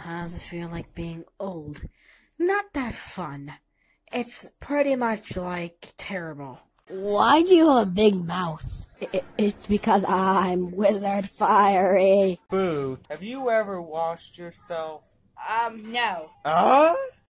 How's it feel like being old? Not that fun. It's pretty much like terrible. Why do you have a big mouth? It's because I'm wizard fiery. Boo, have you ever washed yourself? No.